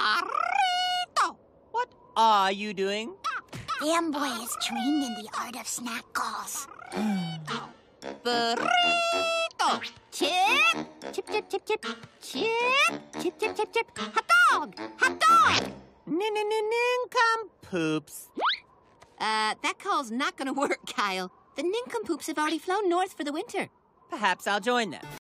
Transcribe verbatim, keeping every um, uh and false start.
Burrito! What are you doing? The envoy is trained in the art of snack calls. Burrito! Chip! Chip, chip, chip, chip. Chip! Chip, chip, chip, chip. Hot dog! Hot dog! Nincompoops. Uh, that call's not gonna work, Kyle. The nincompoops have already flown north for the winter. Perhaps I'll join them.